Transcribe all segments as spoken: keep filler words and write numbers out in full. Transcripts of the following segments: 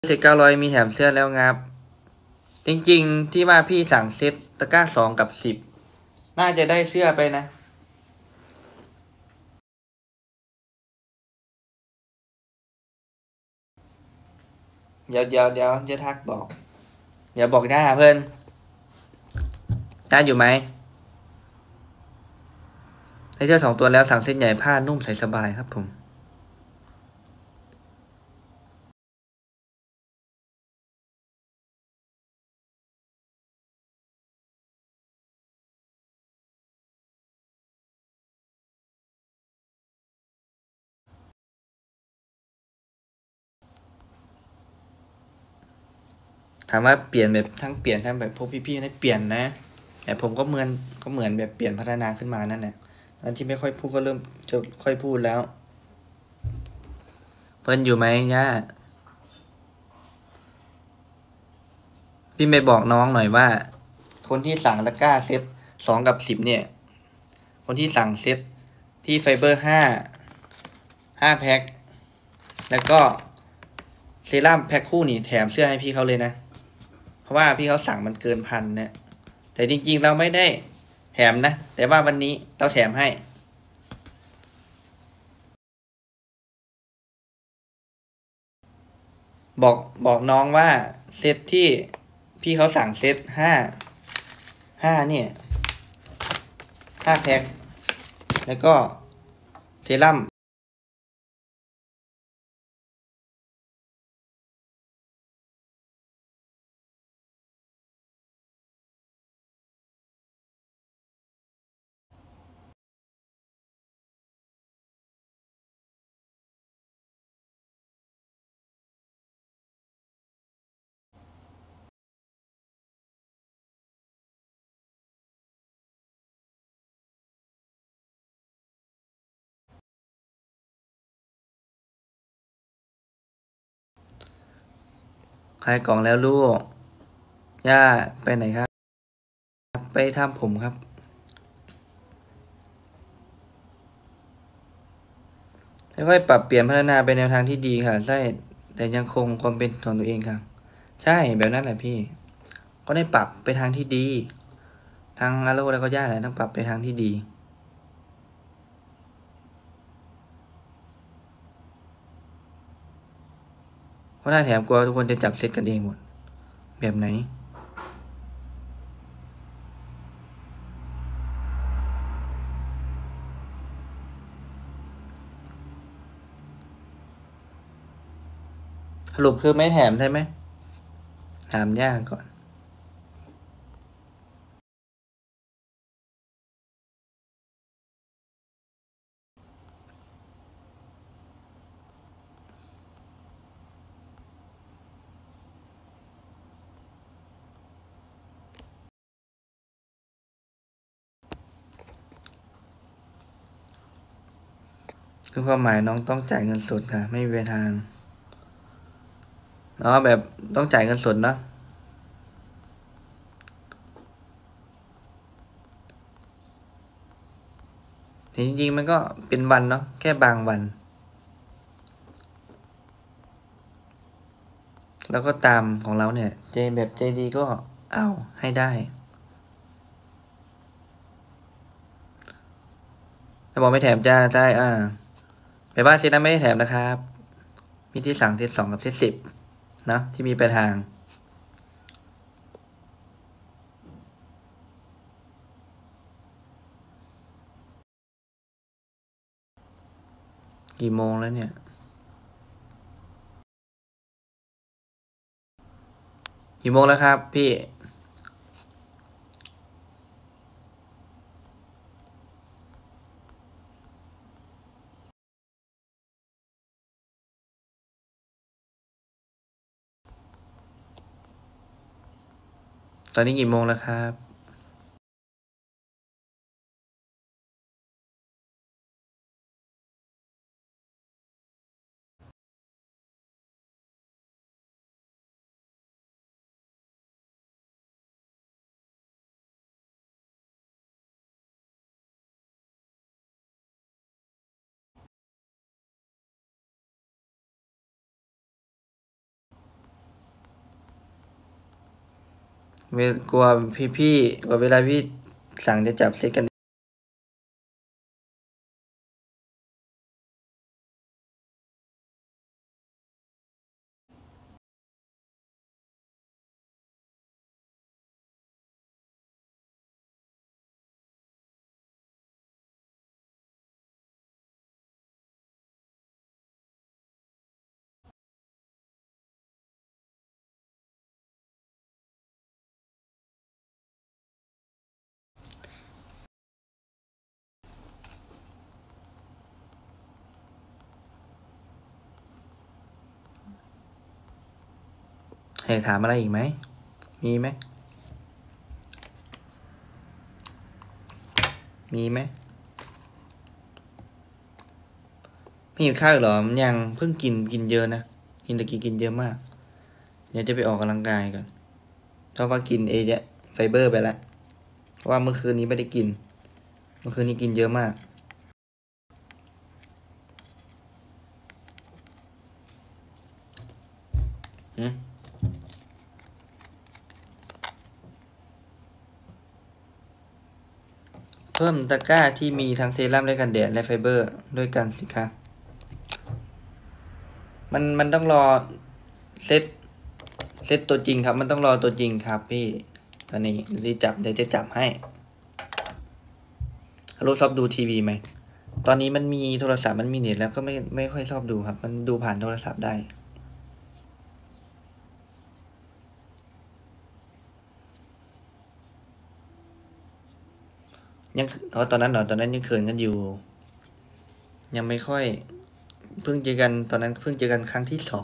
เซตเก้าร้อยมีแถมเสื้อแล้วงับจริงๆที่ว่าพี่สั่งเซตตะกร้าสองกับสิบน่าจะได้เสื้อไปนะเดี๋ยวเดี๋ยวเดี๋ยวจะทักบอกเดี๋ยวบอกหน้าเพื่อนหน้าอยู่ไหมได้เสื้อสองตัวแล้วสั่งเส้นใหญ่ผ้านุ่มใส่สบายครับผมถามว่าเปลี่ยนแบบทั้งเปลี่ยนทั้งแบบพวกพี่ๆได้เปลี่ยนนะแต่ผมก็เหมือนก็เหมือนแบบเปลี่ยนพัฒนาขึ้นมานั่นแหละตอนที่ไม่ค่อยพูดก็เริ่มจะค่อยพูดแล้วเพื่อนอยู่ไหมย่าพี่ไปบอกน้องหน่อยว่าคนที่สั่งตะกร้าเซตสองกับสิบเนี่ยคนที่สั่งเซตที่ไฟเบอร์ห้าห้าแพ็คแล้วก็เซรั่มแพ็คคู่นี่แถมเสื้อให้พี่เขาเลยนะเพราะว่าพี่เขาสั่งมันเกินพันเนี่ยแต่จริงๆเราไม่ได้แถมนะแต่ว่าวันนี้เราแถมให้บอกบอกน้องว่าเซตที่พี่เขาสั่งเซตห้าห้าเนี่ยห้าแพ็คแล้วก็เซรั่มขายกล่องแล้วลูกย่าไปไหนครับไปทำผมครับค่อยๆปรับเปลี่ยนพัฒนาไปแนวทางที่ดีค่ะใช่แต่ยังคงความเป็นของตัวเองค่ะใช่แบบนั้นแหละพี่ก็ได้ปรับไปทางที่ดีทางอาโลแล้วก็ย่าแหละต้องปรับไปทางที่ดีเพราะถ้าแถมกลัวทุกคนจะจับเซตกันเองหมดแบบไหนสรุปคือไม่แถมใช่ไหมถามย่าก่อนคือความหมายน้องต้องจ่ายเงินสดค่ะไม่มีทางเนาะแบบต้องจ่ายเงินสดเนาะแต่จริงๆมันก็เป็นวันเนาะแค่บางวันแล้วก็ตามของเราเนี่ยใจแบบใจดีก็เอาให้ได้ถ้าบอกไม่แถมจะได้อ่าไปบ้านเซตนั้นไม่ได้แถมนะครับมีที่สั่งเซตสองกับเซตสิบเนาะที่มีปลายทางกี่โมงแล้วเนี่ยกี่โมงแล้วครับพี่ตอนนี้กี่โมงแล้วครับเวกลัวพี่ๆกลัวเวลาพี่สั่งจะจับเซตกันให้ถามอะไรอีกไหมมีไหมมีไหมไม่หิวข้าวหรอมันยังเพิ่งกินกินเยอะนะกินตะกี้กินเยอะมากเดี๋ยวจะไปออกกำลังกายกันเพราะว่ากินเอเยอะไฟเบอร์ไปแล้วเพราะว่าเมื่อคืนนี้ไม่ได้กินเมื่อคืนนี้กินเยอะมากอืมเพิ่มตะกร้าที่มีทั้งเซรั่มและกันแดดและไฟเบอร์ด้วยกันสิคะมันมันต้องรอเซตเซตตัวจริงครับมันต้องรอตัวจริงครับพี่ตอนนี้รีจับเดี๋ยวจะจับให้ฮัลโหลชอบดูทีวีไหมตอนนี้มันมีโทรศัพท์มันมีเน็ตแล้วก็ไม่ไม่ค่อยชอบดูครับมันดูผ่านโทรศัพท์ได้ยังอ๋อตอนนั้นเหรอตอนนั้นยังเขินกันอยู่ยังไม่ค่อยเพิ่งเจอกันตอนนั้นเพิ่งเจอกันครั้งที่สอง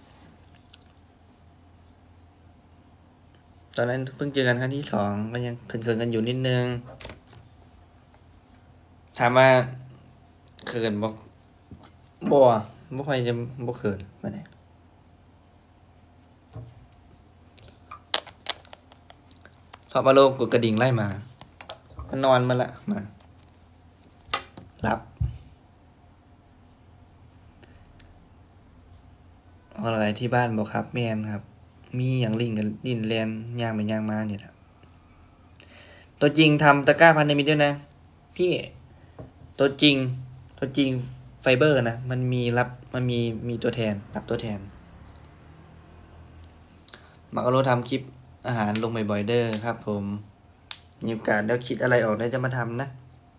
ตอนนั้นเพิ่งเจอกันครั้งที่สองก็ยังเขินๆกันอยู่นิดนึงถามว่าเขินบอกบ่บ่ค่อยจะบ่เขินมาเนี่ยพอมาโลกกดกระดิ่งไล่มามันนอนมาละมารับอะไรที่บ้านบอกครับแมนครับมีอย่างลิงกับดินแลนย่างไปย่างมาเนี่ยแหละตัวจริงทำตะกร้าพันในมิตรด้วยนะพี่ตัวจริงตัวจริงไฟเบอร์นะมันมีรับมันมีมีตัวแทนรับตัวแทนมักเอาโลทำคลิปอาหารลงบ่อยๆเด้อครับผมมีโอกาสแล้วคิดอะไรออกได้จะมาทำนะ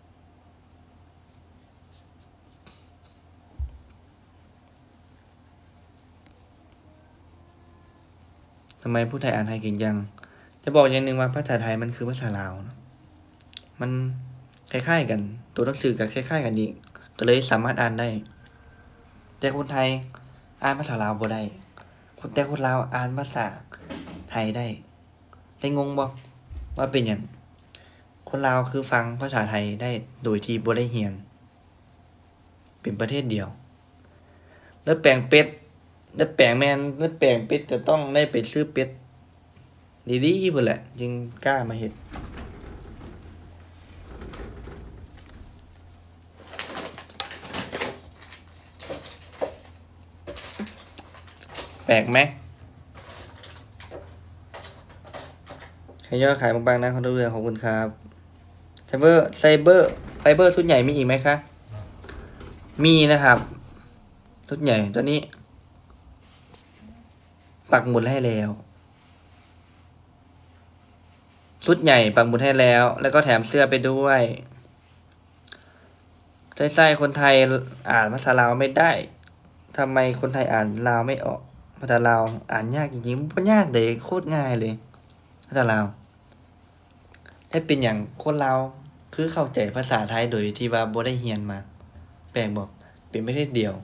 ทำไมผู้ไทยอ่านไทยเก่งจังจะบอกอย่างหนึ่งว่าภาษาไทยมันคือภาษาลาวนะมันคล้ายๆกันตัวหนังสือกับคล้ายๆกันดีก็เลยสามารถอ่านได้แต่คนไทยอ่านภาษาลาวบ่ได้คนแต่คนลาวอ่านภาษาไทยได้ได้งงบ่ว่าเป็นอย่างคนลาวคือฟังภาษาไทยได้โดยที่บ่ได้เรียนเป็นประเทศเดียวแล้วแปลงเป็ดแล้วแปลงแมนแล้วแปลงเป็ดจะต้องได้ไปซื้อเป็ดดีๆพุ่นแหละจึงกล้ามาเฮ็ดแปลกไหมใครยอดขายบางๆนะขอดูเลยขอบคุณครับไซเบอร์ไซเบอร์ไฟเบอร์ชุดใหญ่มีอีกไหมคะมีนะครับชุดใหญ่ตัวนี้ปักหมุดให้แล้วชุดใหญ่ปักหมุดให้แล้วแล้วก็แถมเสื้อไปด้วยใช่ใช่คนไทยอ่านภาษาลาวไม่ได้ทำไมคนไทยอ่านลาวไม่ออกภาษาลาวอ่านยากจริงๆมันยากเลยโคตรง่ายเลยภาษาลาวถ้าเป็นอย่างคนลาวคือเข้าใจภาษาไทยโดยที่ว่าบ่ได้เรียนมาแปลกบอกเป็นประเทศเดียว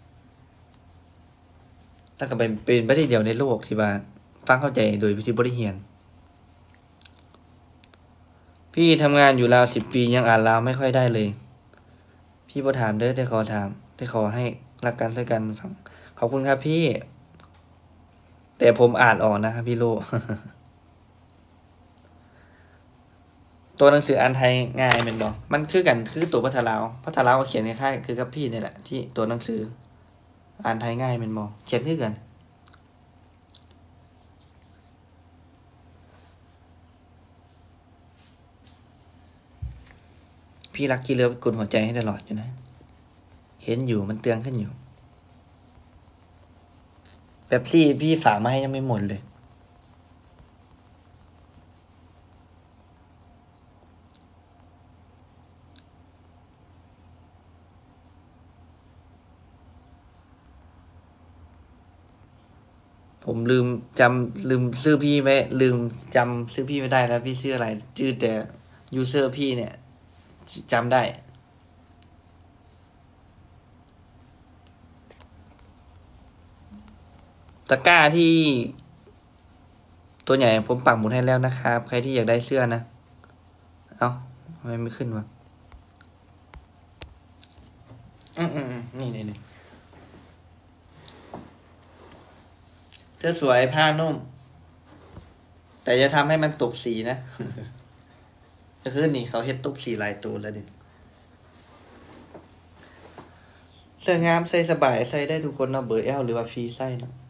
แล้วก็เป็นเป็นประเทศเดียวในโลกที่ว่าฟังเข้าใจโดยที่บ่ได้เรียนพี่ทำงานอยู่ลาวสิบปียังอ่านลาวไม่ค่อยได้เลยพี่บ่ถามเด้อแต่ขอถามแต่ขอให้รักกันช่วยกันฟังขอบคุณครับพี่แต่ผมอ่านออกนะครับพี่โล ตัวหนังสืออ่านไทยง่ายแม่นบ่มันคือกันคือตัวภาษาลาวภาษาลาวก็เขียนคล้ายๆคือกับพี่นี่แหละที่ตัวหนังสืออ่านไทยง่ายแม่นบ่เขียนคือกันพี่รักกี้เลิฟกดหัวใจให้ตลอดอยู่นะเห็นอยู่มันเตือนขึ้นอยู่แบบซี่พี่ฝากมาให้ยังไม่หมดเลยผมลืมจำลืมชื่อพี่ไม่ลืมจำชื่อพี่ไม่ได้แล้วพี่ชื่ออะไรชื่อแต่ยูเซอร์พี่เนี่ยจำได้ตะกร้าที่ตัวใหญ่ผมปักหมุดให้แล้วนะครับใครที่อยากได้เสื้อนะเอ้าทำไมไม่ขึ้นวะอืมอืมนี่นี่นี่เสื้อสวยผ้านุ่มแต่จะทำให้มันตกสีนะก็คือนี่เขาเฮ็ดตกสีลายตัวแล้วดิเสื้องามใส่สบายใส่ได้ทุกคนเนาะเบอร์ L หรือว่าฟรีไซส์เนาะ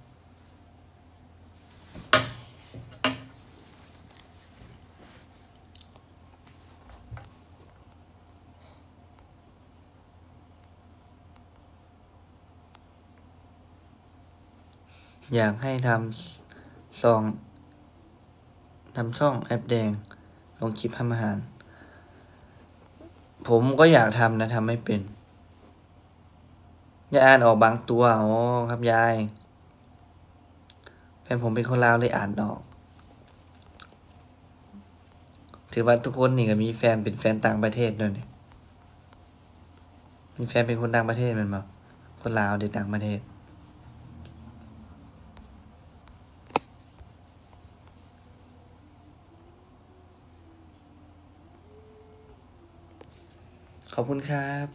อยากให้ทำซองทำช่องแอปแดงลงคลิปทำอาหารผมก็อยากทำนะทำไม่เป็นยายอ่านออกบางตัวอ๋อครับยายแฟนผมเป็นคนลาวเลยอ่านออกถือว่าทุกคนนี่ก็มีแฟนเป็นแฟนต่างประเทศด้วยนี่มีแฟนเป็นคนต่างประเทศมันบอกคนลาวเด็กต่างประเทศขอบคุณครับ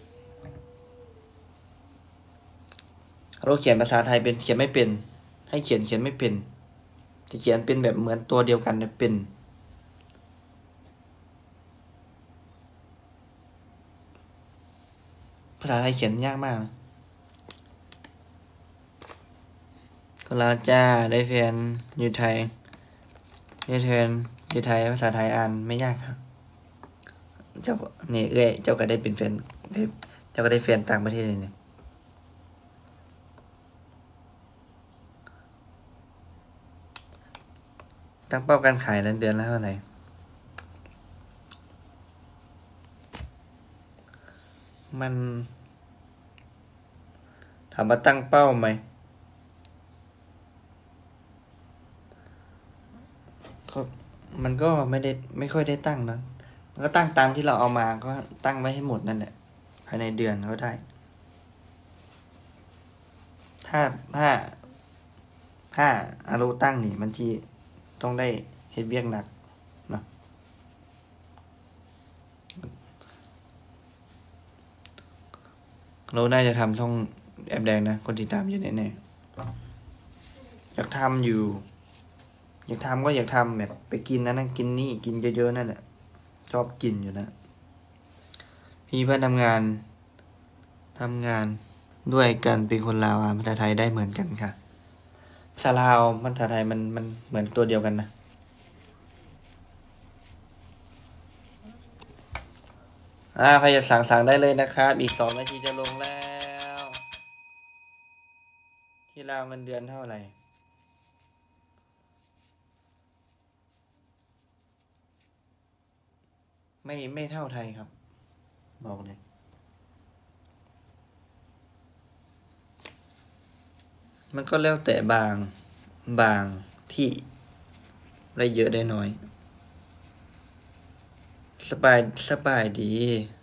เราเขียนภาษาไทยเป็นเขียนไม่เป็นให้เขียนเขียนไม่เป็นจะเขียนเป็นแบบเหมือนตัวเดียวกันเนี่ยเป็นภาษาไทยเขียนยากมากนะก็ลาวจ้าได้แฟนอยู่ไทยได้แฟนอยู่ไทยภาษาไทยอ่านไม่ยากครับเจ้านี่เอ้ยเจ้าก็ได้เป็นแฟนได้เจ้าก็ได้แฟนต่างประเทศเลยเนี่ยตั้งเป้าการขายนั้นเดือนละเท่าไหร่มันถามว่าตั้งเป้าไหมก็มันก็ไม่ได้ไม่ค่อยได้ตั้งนะมันก็ตั้งตามที่เราเอามาก็ตั้งไว้ให้หมดนั่นแหละภายในเดือนก็ได้ ถ้าถ้าถ้าอารุตั้งนี่มันที่ต้องได้เฮ็ดเวียกหนักเนาะเราน่าจะทำช่องแอปแดงนะคนติดตามเยอะแน่ๆอยากทำอยู่ อยากทำก็อยากทำแบบไปกินนะนั่งกินนี่กินเยอะๆนั่นแหละชอบกินอยู่นะพี่เพื่อนทำงานทำงานด้วยกันเป็นคนลาวอ่านภาษาไทยได้เหมือนกันค่ะภาษาลาวภาษาไทยมันมันเหมือนตัวเดียวกันนะอ่าใครอยากสั่งสั่งได้เลยนะครับอีกสองนาทีจะลงแล้วที่ลาวเงินเดือนเท่าไหร่ไม่ไม่เท่าไทยครับบอกเลยมันก็แล้วแต่บางบางที่ได้เยอะได้น้อยสบายสบายดี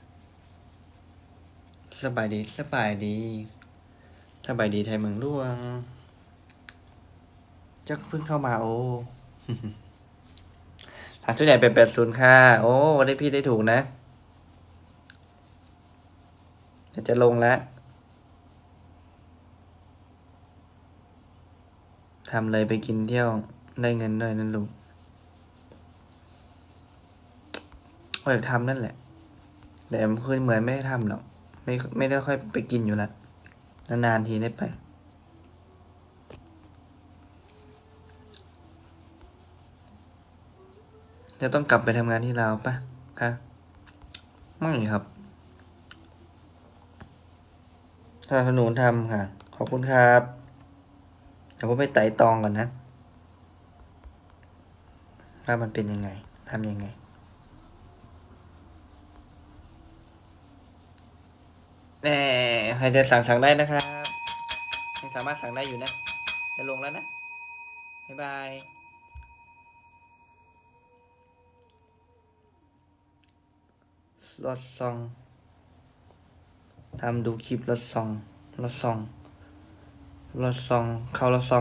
สบายดีสบายดีสบายดีไทยเมืองหลวงจะเพิ่งเข้ามาโอ้ฐานส่วนใหญ่เป็นแปดศูนย์ค่ะโอ้วันนี้พี่ได้ถูกนะจะจะลงแล้วทำเลยไปกินเที่ยวได้เงินด้วยนั่นลูกก็อยากทำนั่นแหละแต่คือเหมือนไม่ได้ทำหรอกไม่ไม่ได้ค่อยไปกินอยู่แล้วนานๆทีได้ไปจะต้องกลับไปทำงานที่ลาวปะคะไม่ครับสนับสนุนทำค่ะ ขอบคุณครับเดี๋ยวผมไปไต่ตองก่อนนะว่ามันเป็นยังไงทำยังไงแน่ใครจะสั่งสั่งได้นะครับยังสามารถสั่งได้อยู่นะจะลงแล้วนะบ๊ายบายรถซองทำดูคลิปรถซองรถซองรถซองเข้ารถซอง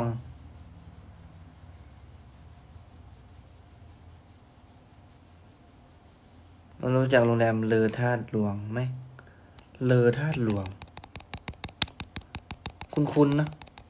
เรารู้จักโรงแรมเลอธาตุหลวงไหมเลอธาตุหลวงคุ้นๆนะ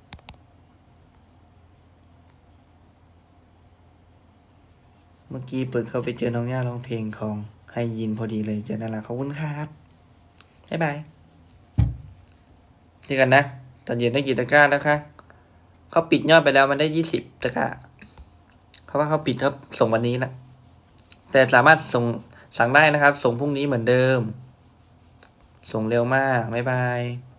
เมื่อกี้เปิดเข้าไปเจอน้องย่าร้องเพลงของให้ยินพอดีเลยเจอน่ารักขอบคุณครับบ๊ายบายเจอกันนะตอนเย็นได้กี่ตะกร้าแล้วคะเขาปิดยอดไปแล้วมันได้ยี่สิบตะกร้าเพราะว่าเขาปิดเขาส่งวันนี้นะแต่สามารถส่งสั่งได้นะครับส่งพรุ่งนี้เหมือนเดิมส่งเร็วมากบ๊ายบาย